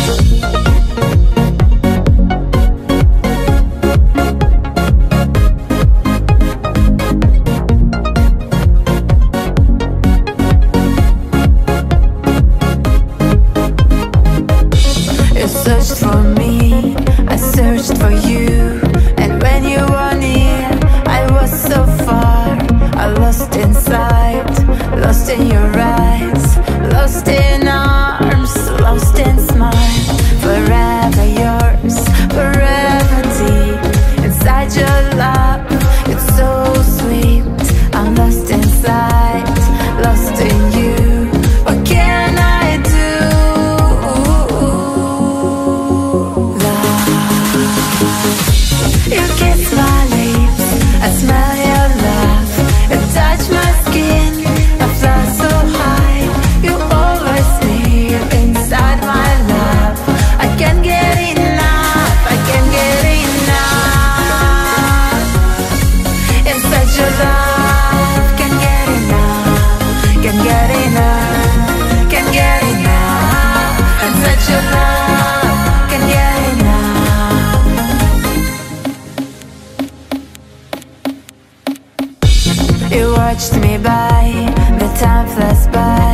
Searched for me, I searched for you, and when you were near, I was so far. I lost inside, lost in your eyes, lost in arms, lost in smile. Forever yours, forever deep, inside your love, it's so sweet. I'm lost inside, lost in you. What can I do? You kiss my lips, I smell your love. You touch my skin, I fly so high. You always live inside my love. I can't get enough, I can't get enough. Inside your love, can't get enough, can't get enough, can't get enough. Inside your love, can't get enough. You watched me by, the time flies by.